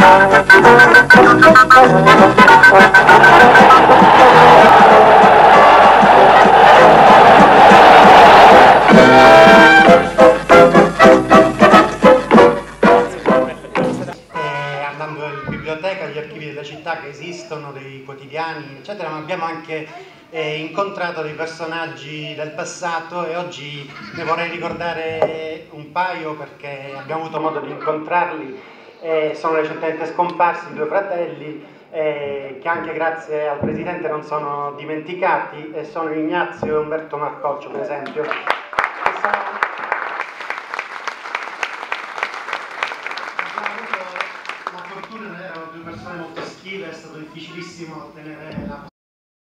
Andando in biblioteca, agli archivi della città che esistono, dei quotidiani, eccetera, ma abbiamo anche incontrato dei personaggi del passato e oggi ne vorrei ricordare un paio perché abbiamo avuto modo di incontrarli. Sono recentemente scomparsi due fratelli che anche grazie al Presidente non sono dimenticati, e sono Ignazio e Umberto Marcoccio, per esempio. La fortuna erano due persone molto schive, è stato difficilissimo ottenere la